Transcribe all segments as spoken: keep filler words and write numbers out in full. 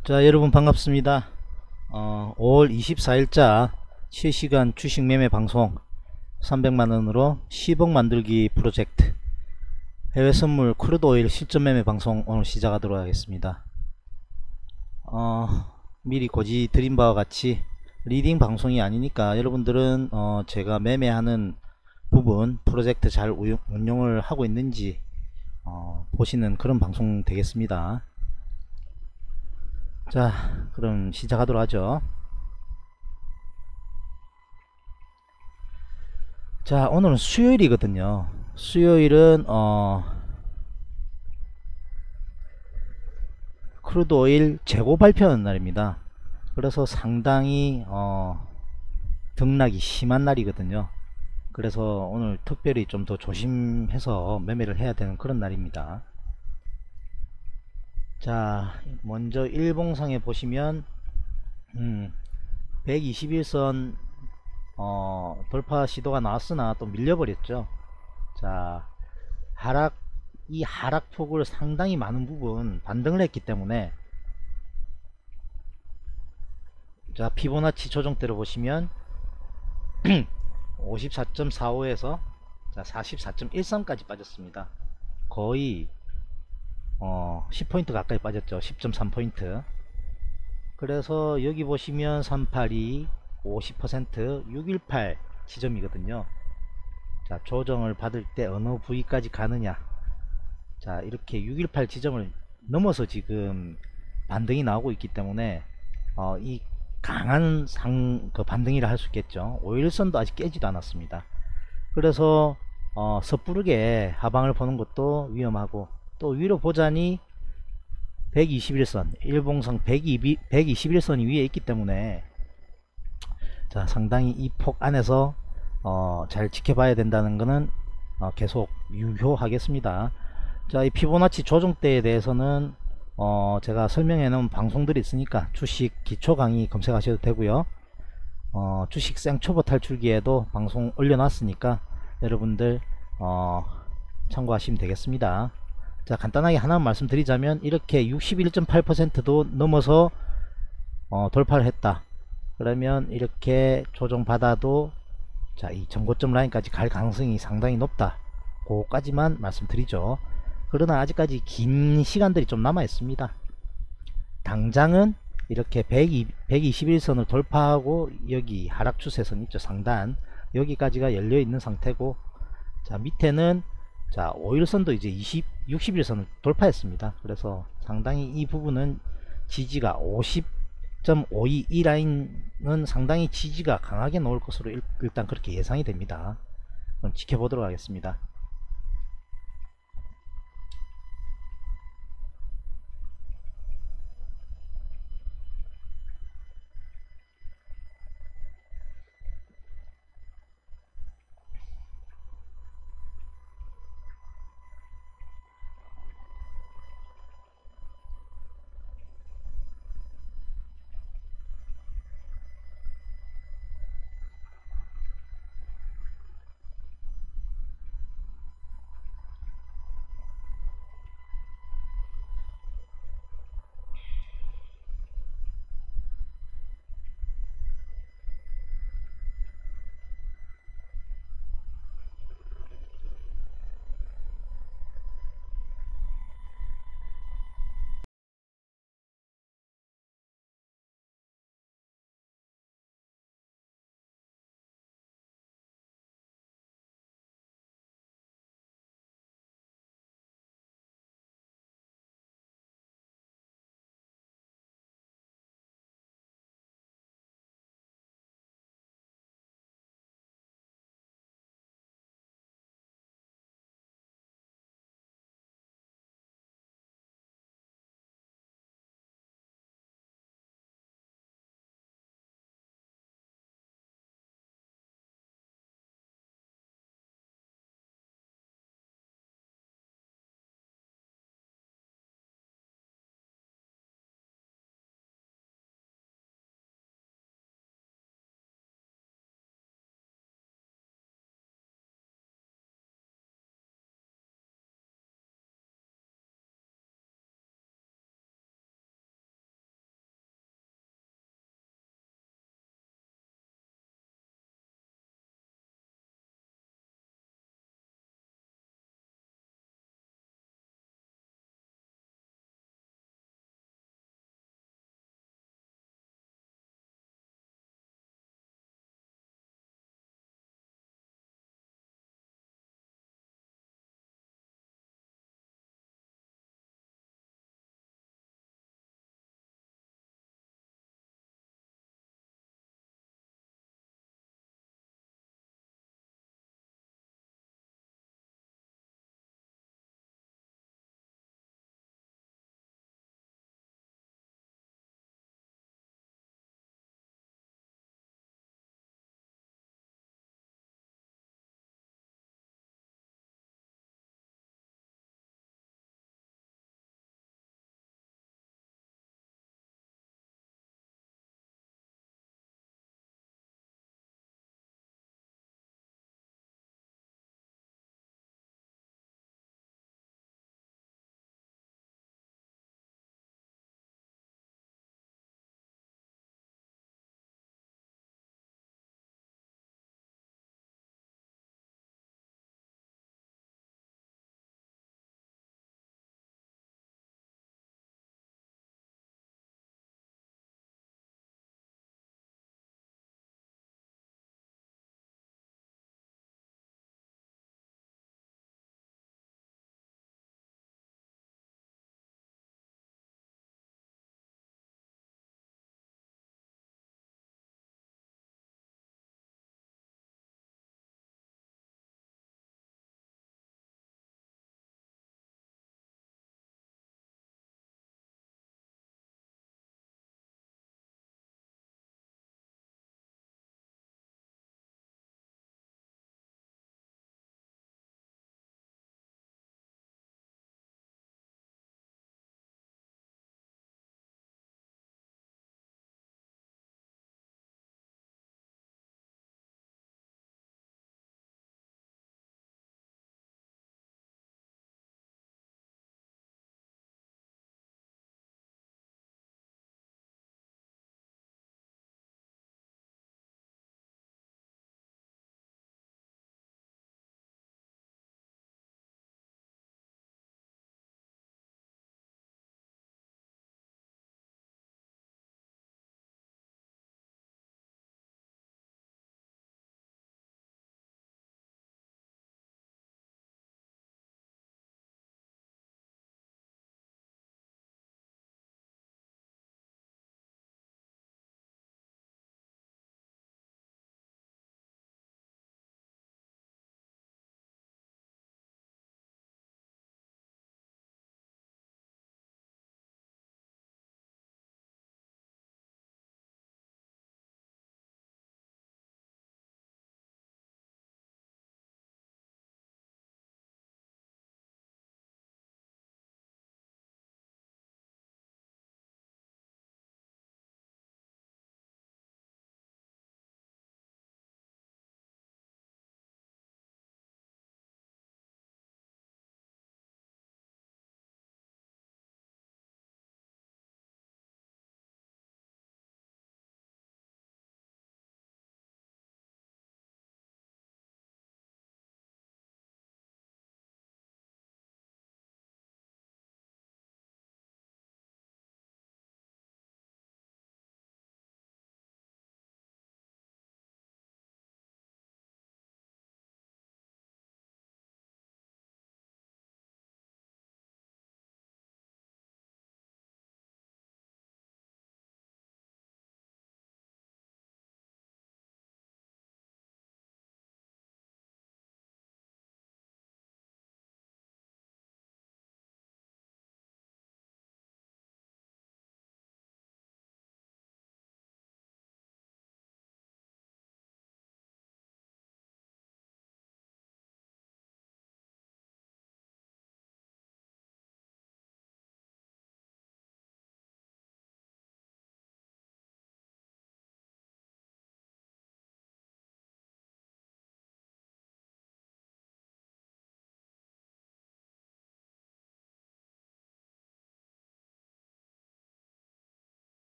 자, 여러분 반갑습니다. 어, 오월 이십사일자 실시간 주식 매매 방송 삼백만원으로 십억 만들기 프로젝트 해외 선물 크루드 오일 실전 매매 방송 오늘 시작하도록 하겠습니다. 어, 미리 고지 드린 바와 같이 리딩 방송이 아니니까 여러분들은 어, 제가 매매하는 부분 프로젝트 잘 우용, 운용을 하고 있는지 어, 보시는 그런 방송 되겠습니다. 자, 그럼 시작하도록 하죠. 자, 오늘은 수요일이거든요. 수요일은 어 크루드 오일 재고 발표하는 날입니다. 그래서 상당히 어 등락이 심한 날이거든요. 그래서 오늘 특별히 좀 더 조심해서 매매를 해야 되는 그런 날입니다. 자, 먼저 일봉상에 보시면 음, 백이십일선 어 돌파 시도가 나왔으나 또 밀려버렸죠. 자, 하락 이 하락폭을 상당히 많은 부분 반등을 했기 때문에, 자 피보나치 조정대로 보시면 오십사 점 사오에서 자 사십사 점 일삼까지 빠졌습니다. 거의 어 십 포인트 가까이 빠졌죠. 십 점 삼 포인트. 그래서 여기 보시면 삼백팔십이 오십 퍼센트 육백십팔 지점이거든요. 자, 조정을 받을 때 어느 부위까지 가느냐. 자, 이렇게 육백십팔 지점을 넘어서 지금 반등이 나오고 있기 때문에 어, 이 강한 상, 그 반등이라 할 수 있겠죠. 오일선도 아직 깨지도 않았습니다. 그래서 어, 섣부르게 하방을 보는 것도 위험하고, 또 위로 보자니 백이십일선 일봉상 백이십일선이 위에 있기 때문에 자, 상당히 이 폭 안에서 어, 잘 지켜봐야 된다는 것은 어, 계속 유효하겠습니다. 자, 이 피보나치 조정대에 대해서는 어, 제가 설명해 놓은 방송들이 있으니까 주식 기초 강의 검색하셔도 되고요. 어, 주식 생초보 탈출기에도 방송 올려놨으니까 여러분들 어, 참고하시면 되겠습니다. 자, 간단하게 하나만 말씀드리자면 이렇게 육십일 점 팔 퍼센트도 넘어서 어, 돌파를 했다. 그러면 이렇게 조정받아도 자, 이 전고점 라인까지 갈 가능성이 상당히 높다. 그거까지만 말씀드리죠. 그러나 아직까지 긴 시간들이 좀 남아 있습니다. 당장은 이렇게 백이십일선을 돌파하고 여기 하락 추세선 있죠, 상단. 여기까지가 열려 있는 상태고, 자 밑에는 자 오일선도 이제 이십, 육십일선을 돌파했습니다. 그래서 상당히 이 부분은 지지가 오십 점 오이이 라인은 상당히 지지가 강하게 나올 것으로 일, 일단 그렇게 예상이 됩니다. 그럼 지켜보도록 하겠습니다.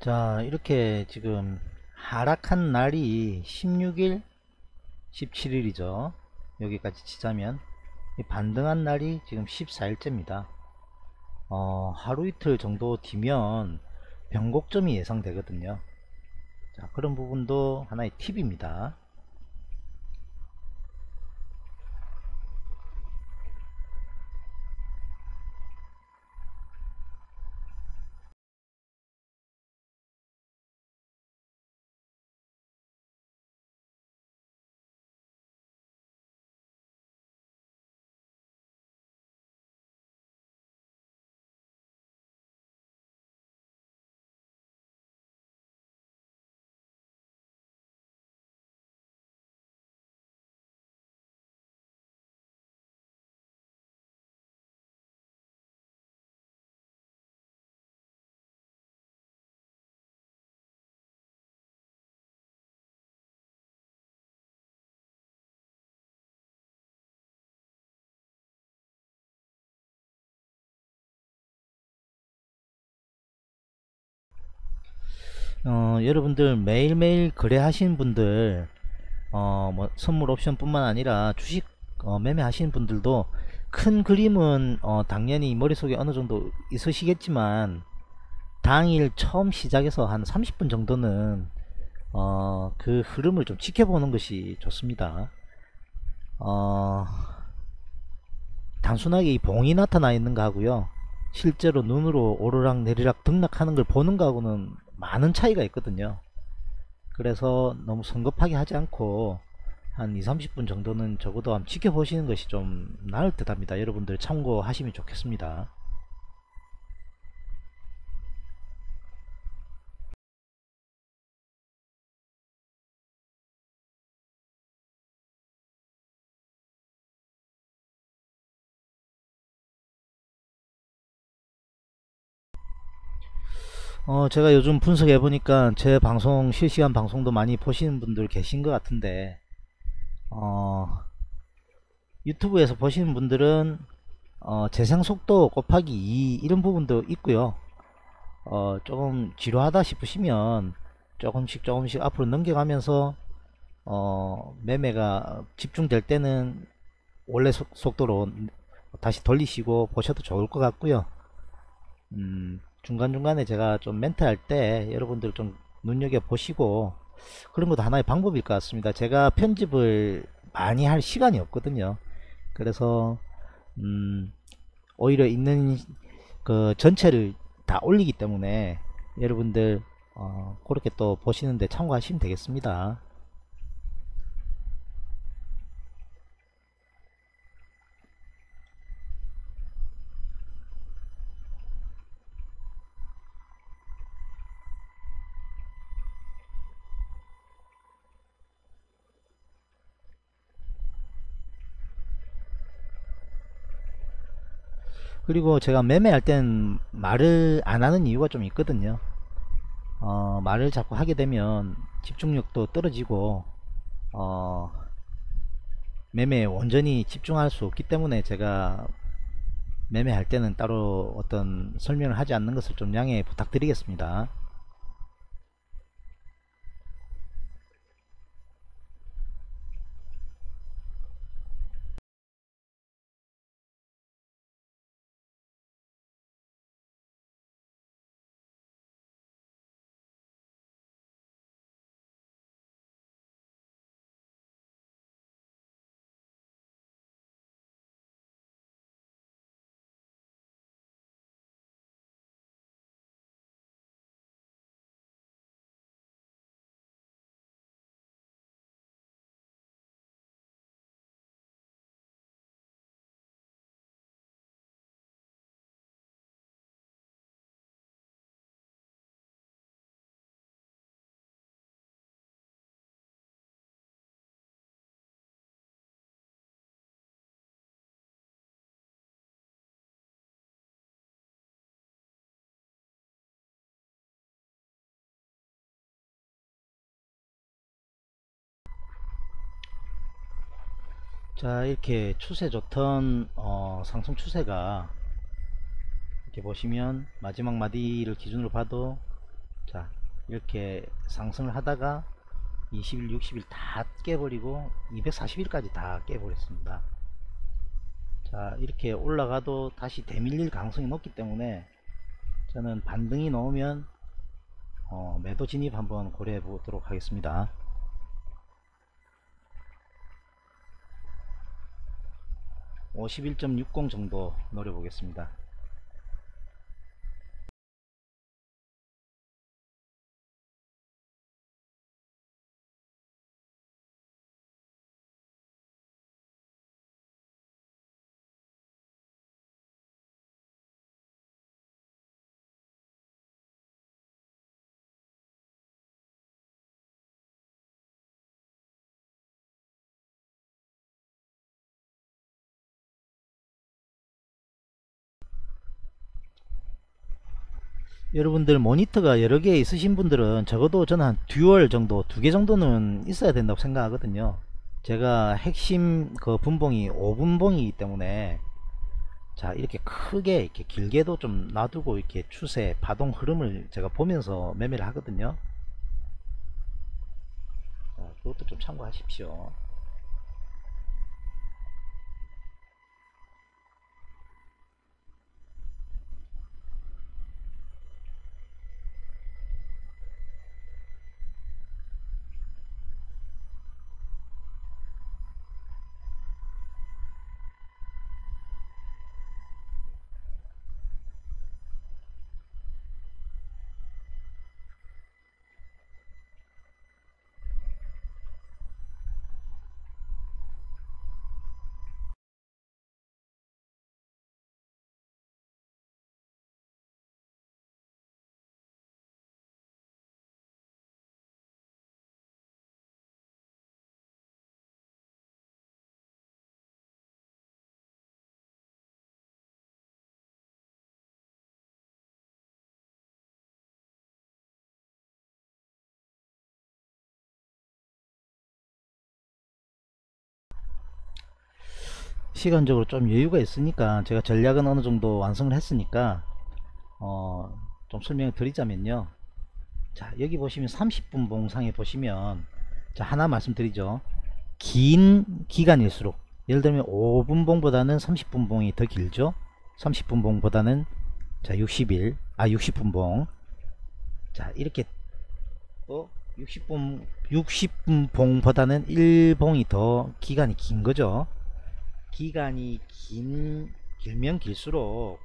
자, 이렇게 지금 하락한 날이 십육 일, 십칠 일이죠. 여기까지 치자면 이 반등한 날이 지금 십사 일째입니다. 어, 하루 이틀 정도 뒤면 변곡점이 예상되거든요. 자, 그런 부분도 하나의 팁입니다. 어, 여러분들 매일매일 거래하시는 분들, 어, 뭐 선물 옵션 뿐만 아니라 주식 어, 매매하시는 분들도 큰 그림은 어, 당연히 머릿속에 어느 정도 있으시겠지만 당일 처음 시작해서 한 삼십 분 정도는 어, 그 흐름을 좀 지켜보는 것이 좋습니다. 어, 단순하게 이 봉이 나타나 있는 거 하고요, 실제로 눈으로 오르락 내리락 등락하는 걸 보는 거하고는 많은 차이가 있거든요. 그래서 너무 성급하게 하지 않고 한 이, 삼십 분 정도는 적어도 한번 지켜보시는 것이 좀 나을 듯 합니다. 여러분들 참고하시면 좋겠습니다. 어, 제가 요즘 분석해 보니까 제 방송, 실시간 방송도 많이 보시는 분들 계신 것 같은데, 어, 유튜브에서 보시는 분들은 어, 재생 속도 곱하기 이 이런 부분도 있고요. 어, 조금 지루하다 싶으시면 조금씩 조금씩 앞으로 넘겨가면서 어, 매매가 집중될 때는 원래 속, 속도로 다시 돌리시고 보셔도 좋을 것 같고요. 음, 중간중간에 제가 좀 멘트 할 때 여러분들 좀 눈여겨 보시고 그런 것도 하나의 방법일 것 같습니다. 제가 편집을 많이 할 시간이 없거든요. 그래서 음, 오히려 있는 그 전체를 다 올리기 때문에 여러분들 어, 그렇게 또 보시는데 참고하시면 되겠습니다. 그리고 제가 매매할 땐 말을 안 하는 이유가 좀 있거든요. 어, 말을 자꾸 하게 되면 집중력도 떨어지고 어, 매매에 온전히 집중할 수 없기 때문에 제가 매매할 때는 따로 어떤 설명을 하지 않는 것을 좀 양해 부탁드리겠습니다. 자, 이렇게 추세 좋던 어, 상승 추세가 이렇게 보시면 마지막 마디를 기준으로 봐도 자 이렇게 상승을 하다가 이십 일, 육십 일 다 깨버리고 이백사십 일까지 다 깨버렸습니다. 자, 이렇게 올라가도 다시 되밀릴 가능성이 높기 때문에 저는 반등이 나오면 어, 매도 진입 한번 고려해 보도록 하겠습니다. 오십일 점 육십 정도 노려보겠습니다. 여러분들 모니터가 여러 개 있으신 분들은 적어도 저는 한 듀얼 정도, 두 개 정도는 있어야 된다고 생각하거든요. 제가 핵심 그 분봉이 오 분봉이기 때문에 자, 이렇게 크게 이렇게 길게도 좀 놔두고 이렇게 추세 파동 흐름을 제가 보면서 매매를 하거든요. 자, 그것도 좀 참고하십시오. 시간적으로 좀 여유가 있으니까 제가 전략은 어느 정도 완성을 했으니까 어, 좀 설명을 드리자면요. 자, 여기 보시면 삼십 분 봉상에 보시면 자, 하나 말씀드리죠. 긴 기간일수록 예를 들면 오 분 봉보다는 삼십 분 봉이 더 길죠. 삼십 분 봉보다는 자, 육십 일, 아 육십 분 봉. 자, 이렇게 또 육십 분 육십 분 봉보다는 일 봉이 더 기간이 긴 거죠. 기간이 긴 길면 길수록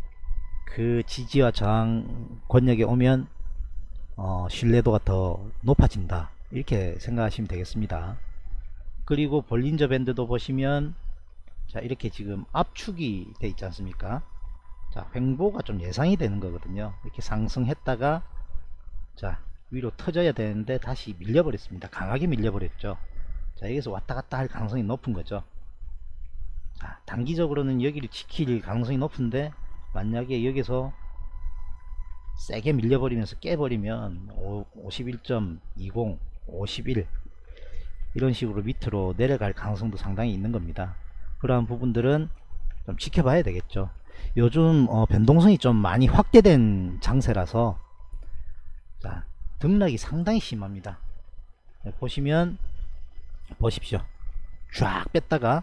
그 지지와 저항 권역에 오면 어, 신뢰도가 더 높아진다, 이렇게 생각하시면 되겠습니다. 그리고 볼린저 밴드도 보시면 자, 이렇게 지금 압축이 돼 있지 않습니까? 자, 횡보가 좀 예상이 되는 거거든요. 이렇게 상승했다가 자, 위로 터져야 되는데 다시 밀려버렸습니다. 강하게 밀려버렸죠. 자, 여기서 왔다갔다 할 가능성이 높은 거죠. 자, 단기적으로는 여기를 지킬 가능성이 높은데 만약에 여기서 세게 밀려버리면서 깨버리면 오십일 점 이십, 오십일 이런 식으로 밑으로 내려갈 가능성도 상당히 있는 겁니다. 그러한 부분들은 좀 지켜봐야 되겠죠. 요즘 어, 변동성이 좀 많이 확대된 장세라서 자, 등락이 상당히 심합니다. 네, 보시면 보십시오. 쫙 뺐다가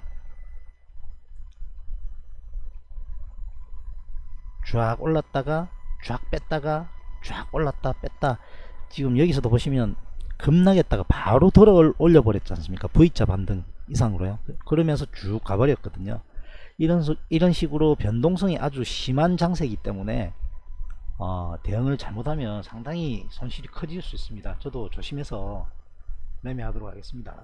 쫙 올랐다가 쫙 뺐다가 쫙 올랐다 뺐다. 지금 여기서도 보시면 급락했다가 바로 돌아 올려 버렸지 않습니까? V자 반등 이상으로요. 그러면서 쭉 가버렸거든요. 이런 이런 식으로 변동성이 아주 심한 장세이기 때문에 어, 대응을 잘못하면 상당히 손실이 커질 수 있습니다. 저도 조심해서 매매하도록 하겠습니다.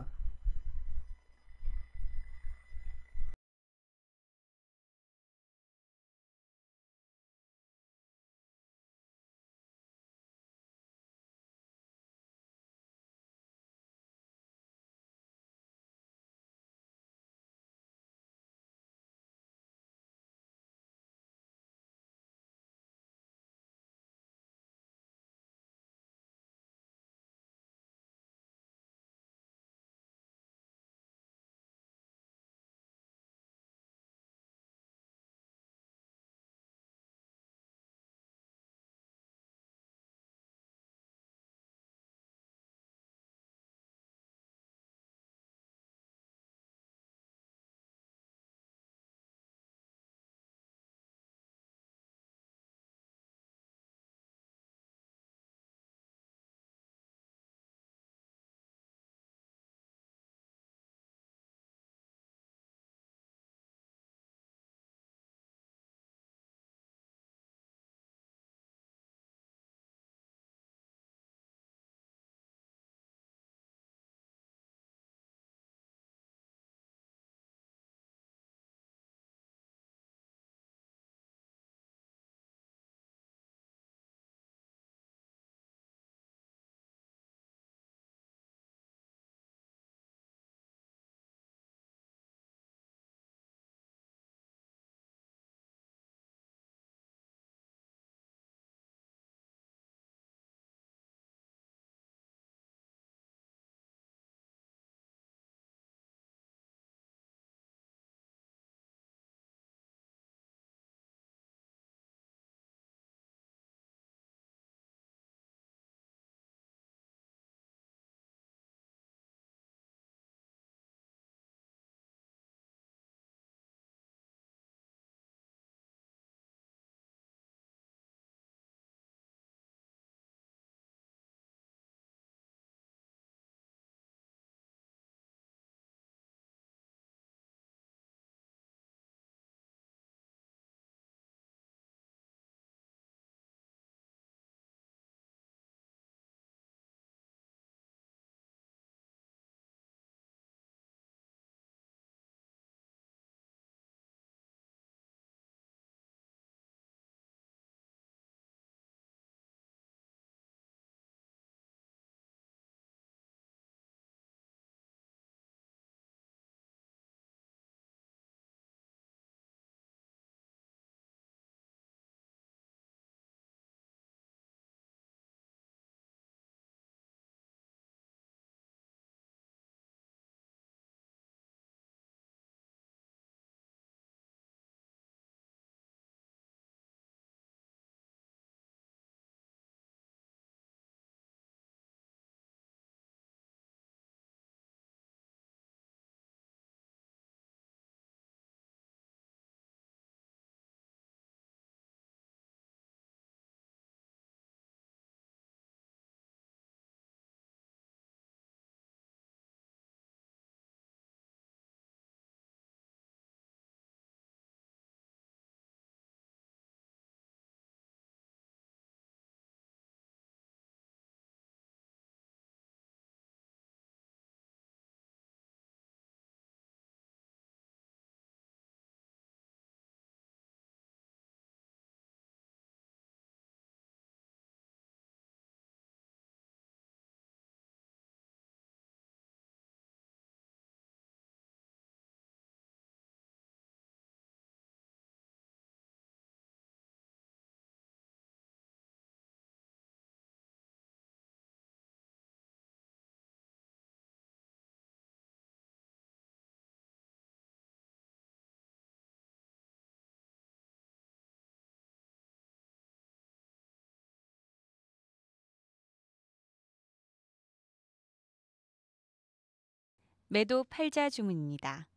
매도 팔자 주문입니다.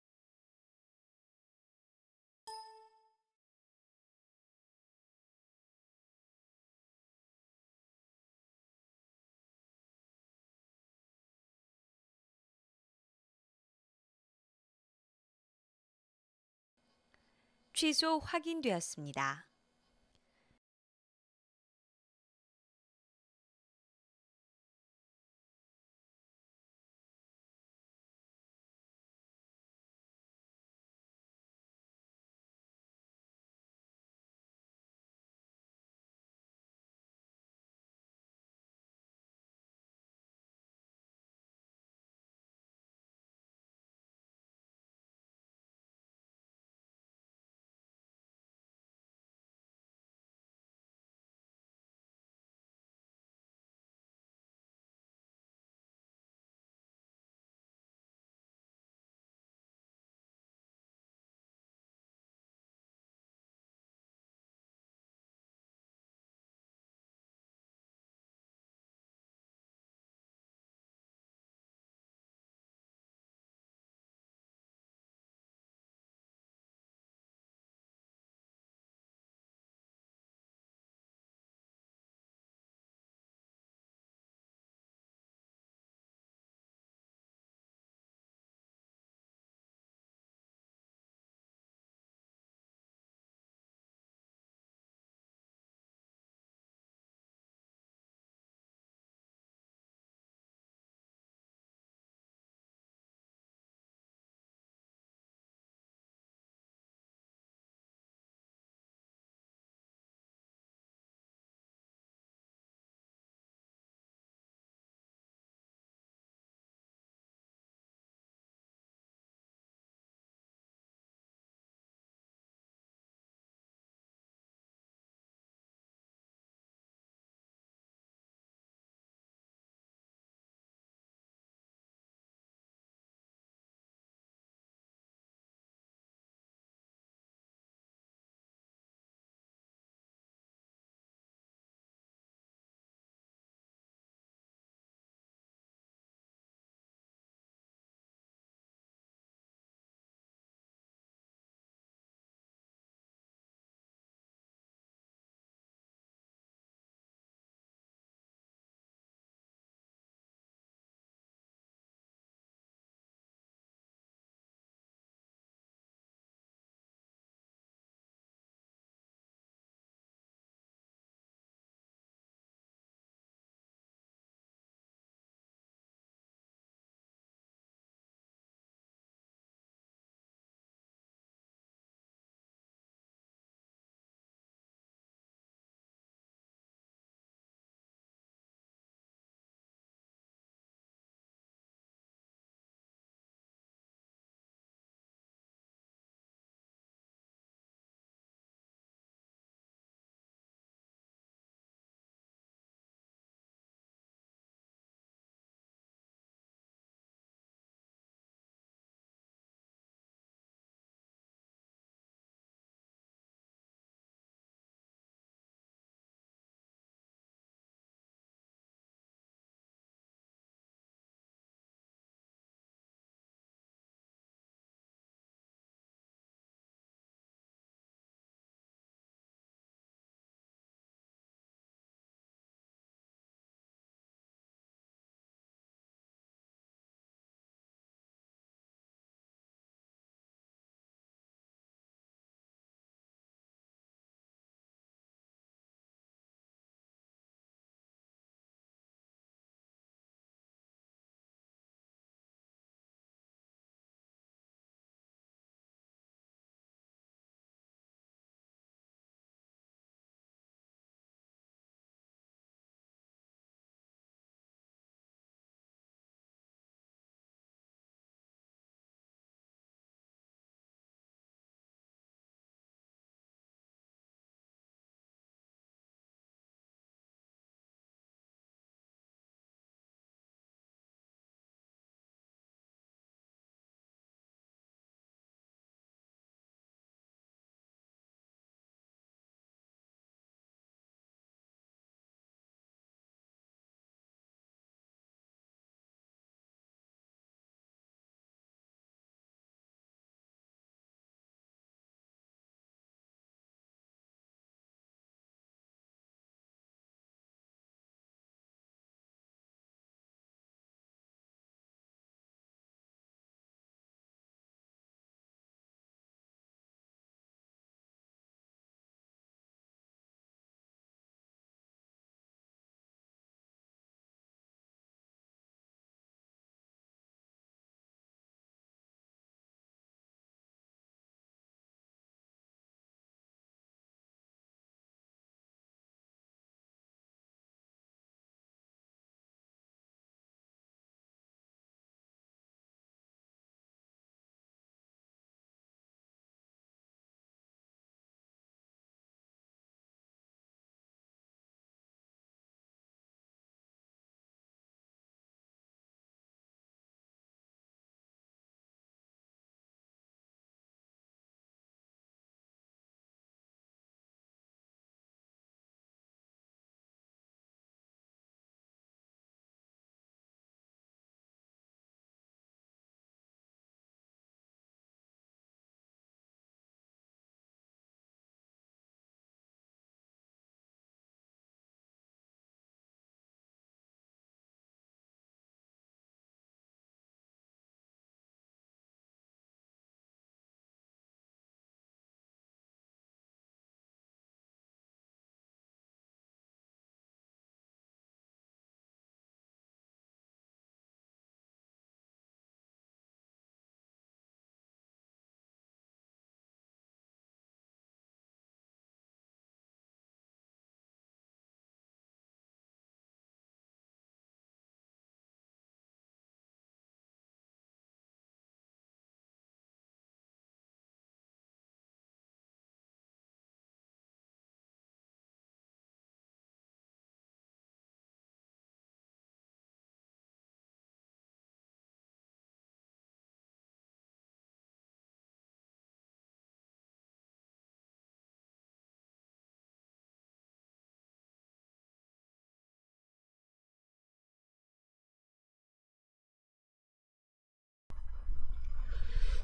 취소 확인되었습니다.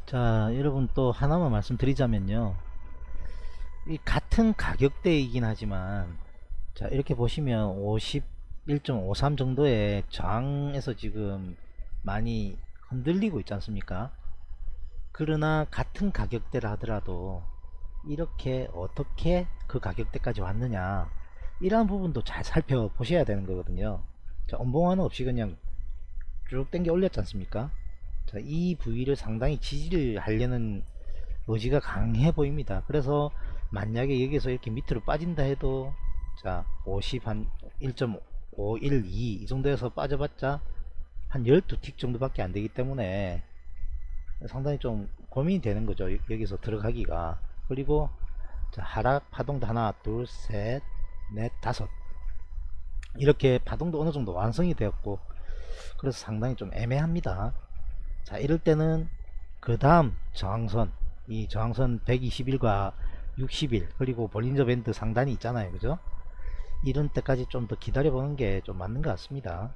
자, 여러분 또 하나만 말씀드리자면요. 이 같은 가격대이긴 하지만 자, 이렇게 보시면 오십일 점 오삼 정도의 저항에서 지금 많이 흔들리고 있지 않습니까? 그러나 같은 가격대라 하더라도 이렇게 어떻게 그 가격대까지 왔느냐, 이러한 부분도 잘 살펴보셔야 되는 거거든요. 자, 엄봉하는 없이 그냥 쭉 당겨 올렸지 않습니까? 자, 이 부위를 상당히 지지를 하려는 의지가 강해 보입니다. 그래서 만약에 여기서 이렇게 밑으로 빠진다 해도 자 오십 한 일 점 오일이 이 정도에서 빠져봤자 한 십이 틱 정도밖에 안 되기 때문에 상당히 좀 고민이 되는 거죠. 여- 여기서 들어가기가. 그리고 자, 하락 파동도 하나 둘 셋 넷 다섯, 이렇게 파동도 어느 정도 완성이 되었고, 그래서 상당히 좀 애매합니다. 자, 이럴 때는 그 다음 저항선, 이 저항선 백이십 일과 육십 일 그리고 볼린저 밴드 상단이 있잖아요, 그죠? 이런 때까지 좀 더 기다려 보는 게 좀 맞는 것 같습니다.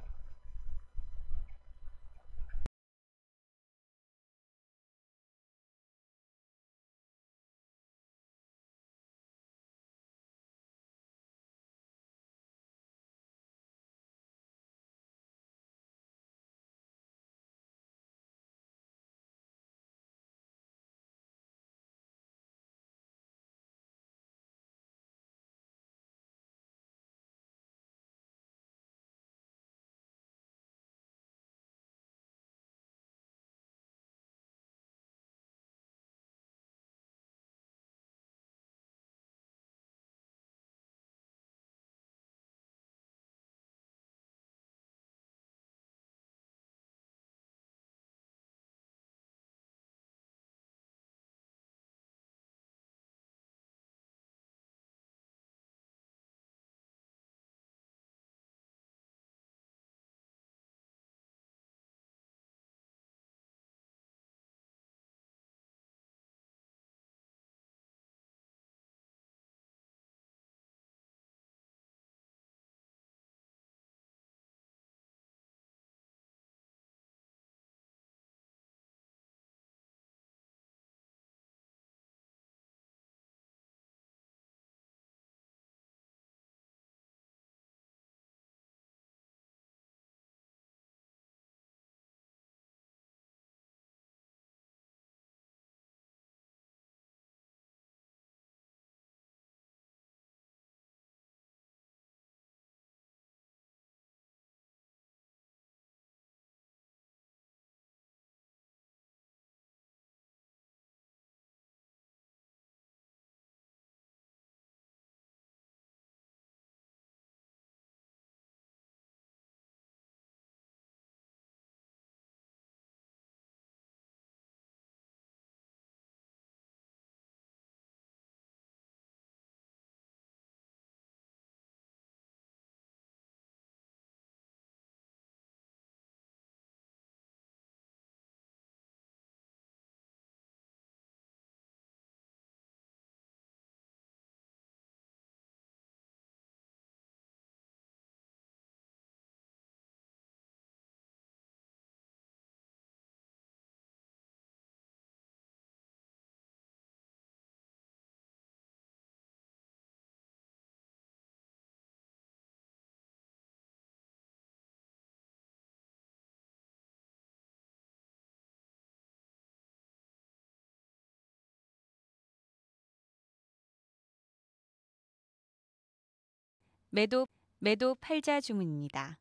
매도 매도 팔자 주문입니다.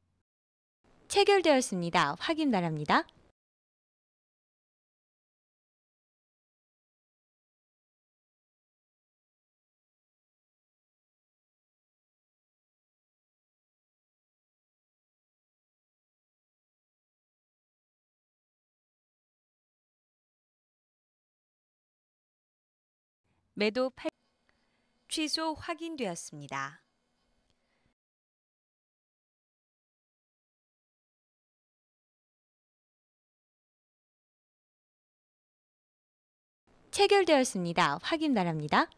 체결되었습니다. 확인 바랍니다. 매도 팔 취소 확인되었습니다. 체결되었습니다. 확인 바랍니다.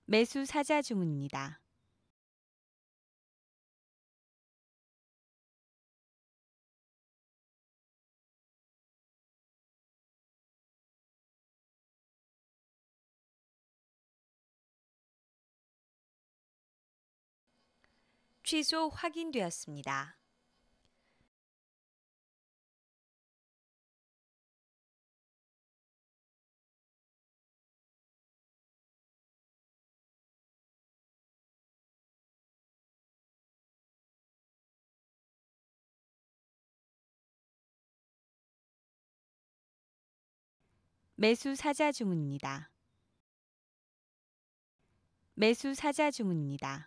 매수 사자 주문입니다. 취소 확인되었습니다. 매수 사자 주문입니다. 매수 사자 주문입니다.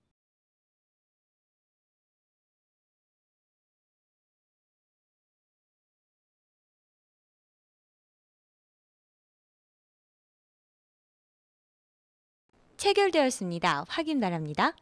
체결되었습니다. 확인 바랍니다.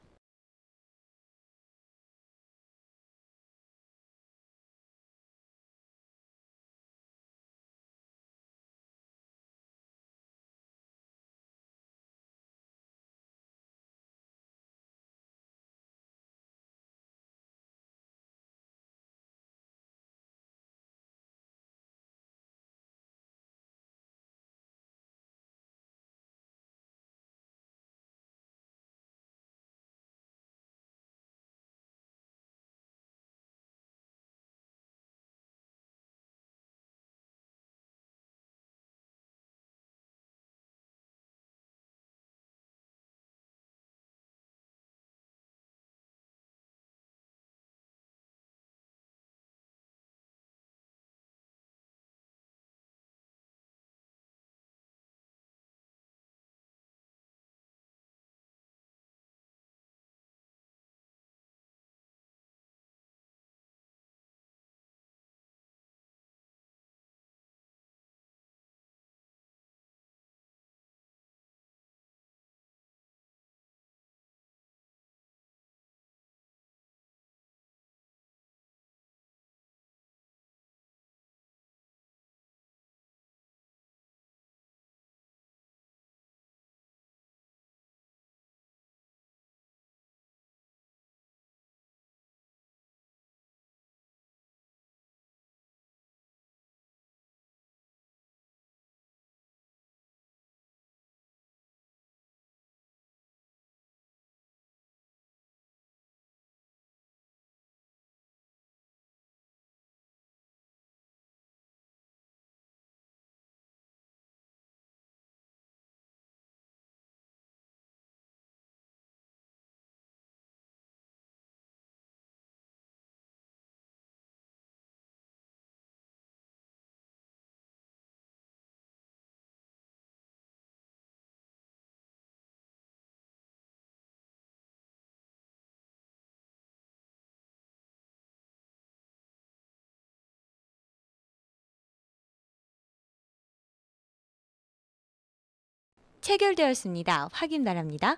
체결되었습니다. 확인 바랍니다.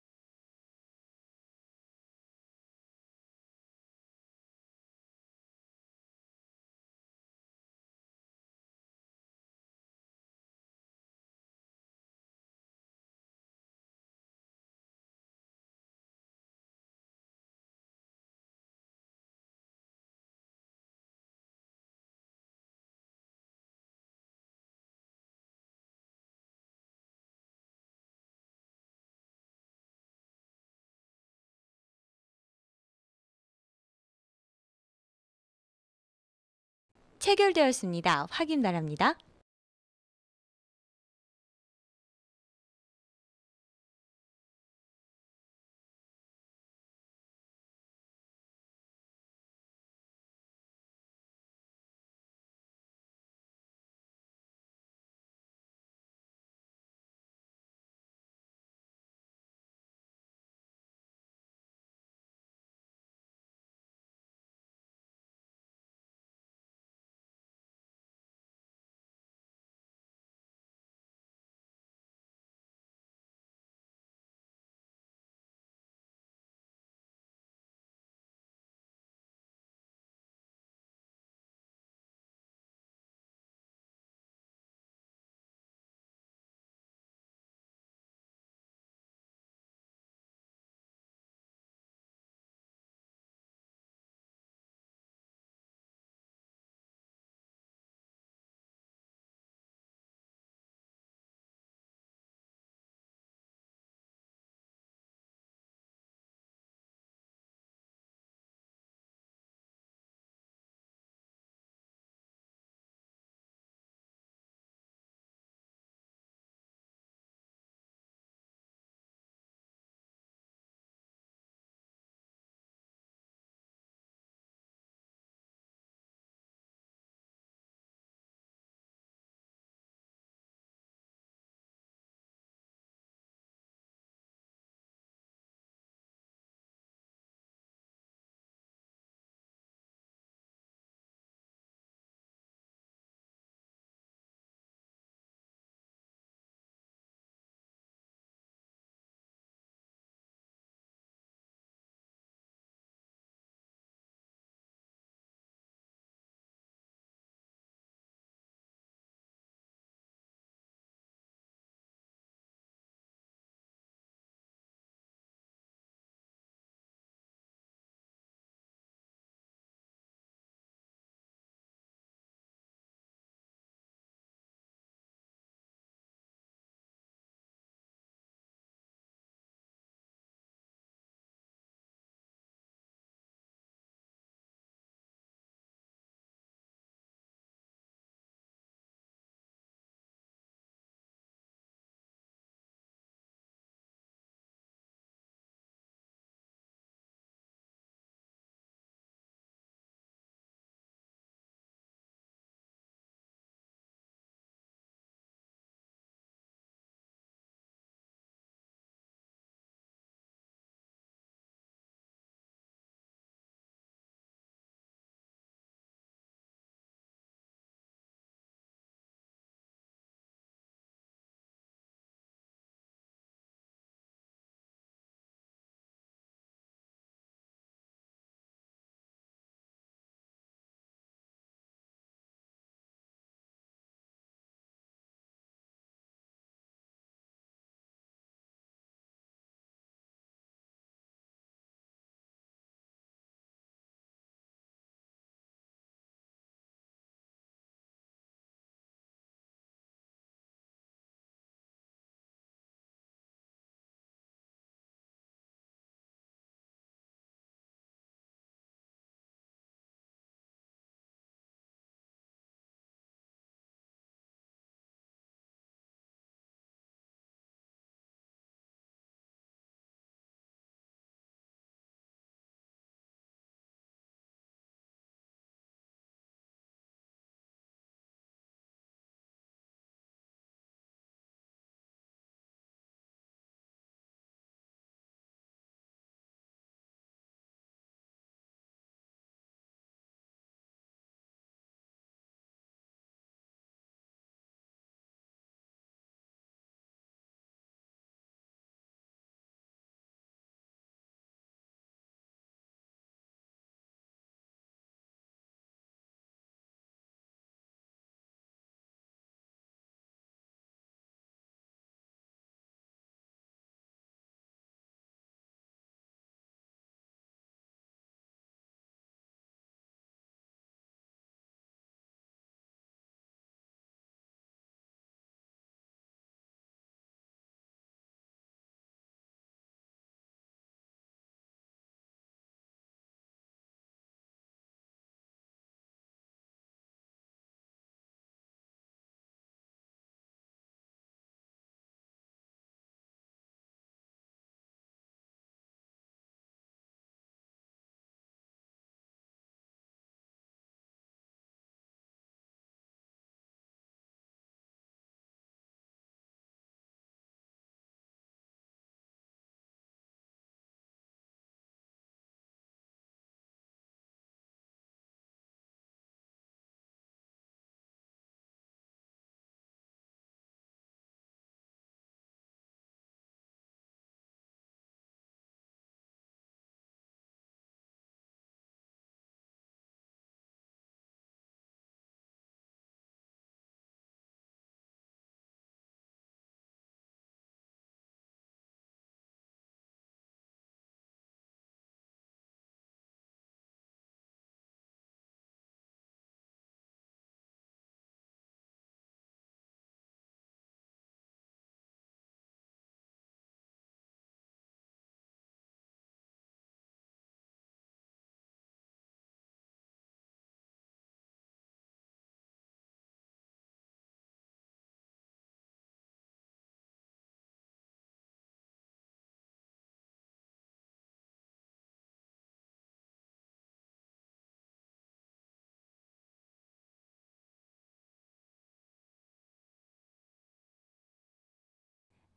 체결되었습니다. 확인 바랍니다.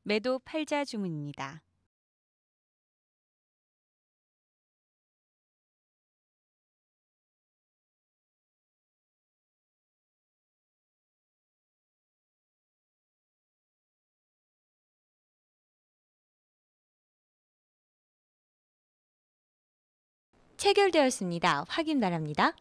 매도 팔자 주문입니다. 체결되었습니다. 확인 바랍니다.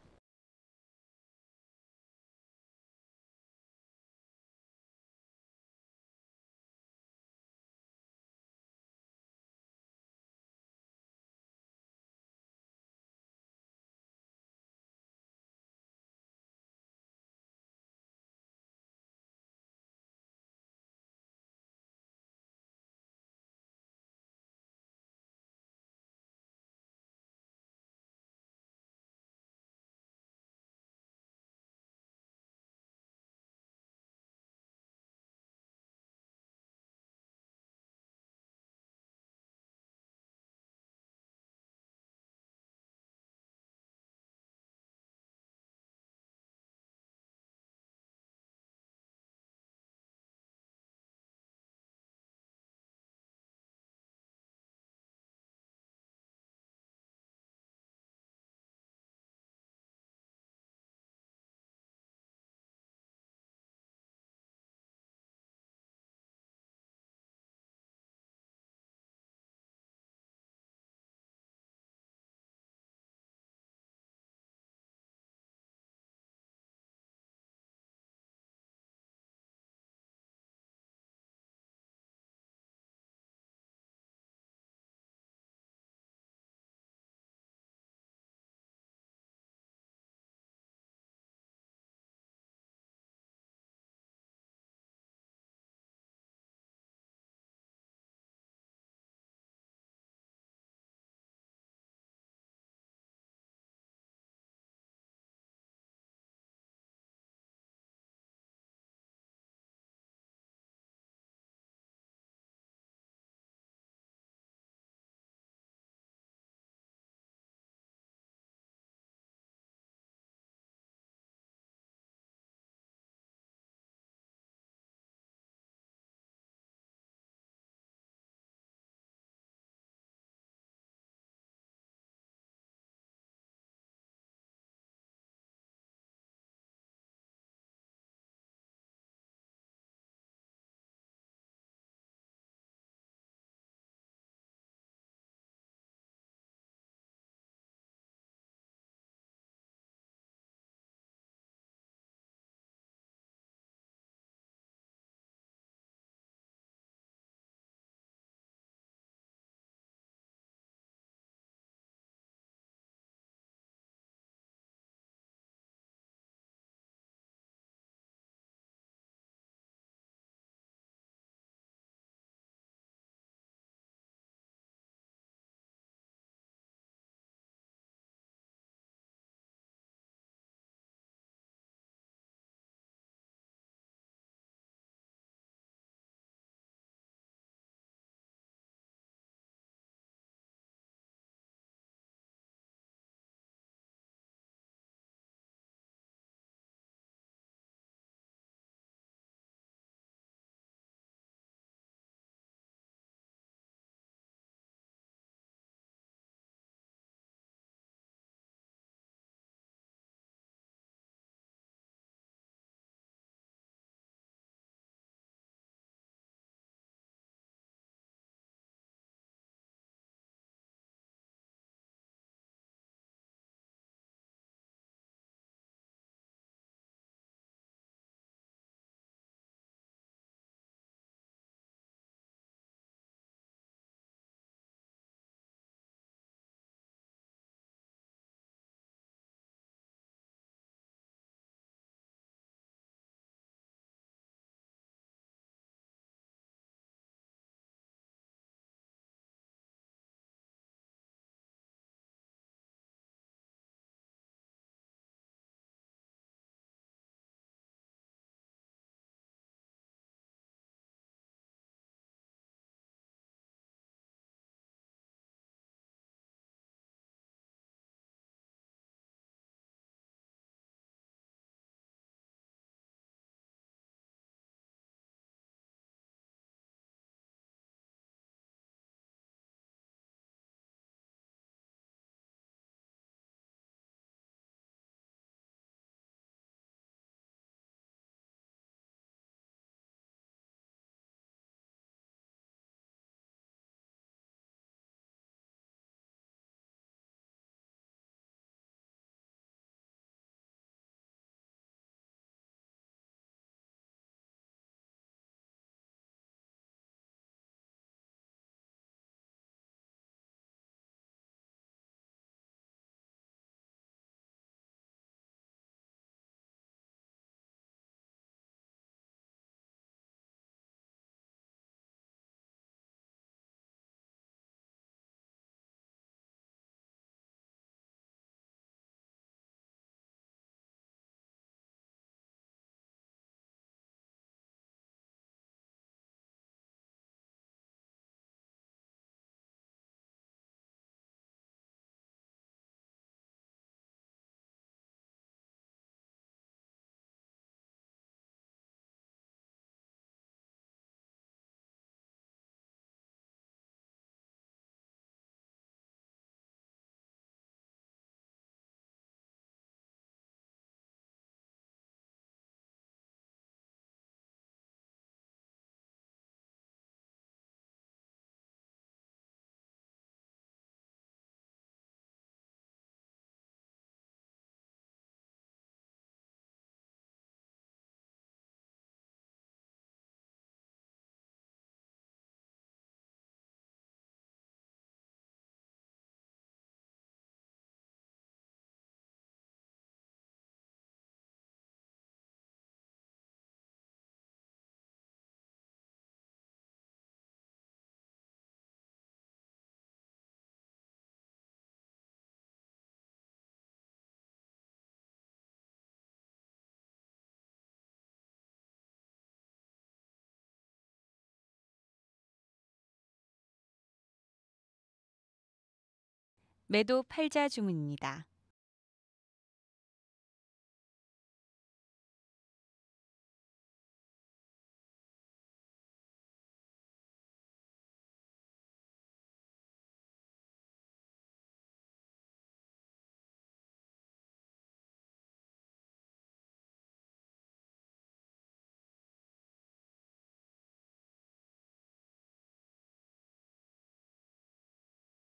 매도 팔자 주문입니다.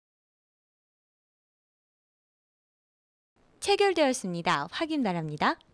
체결되었습니다. 확인 바랍니다.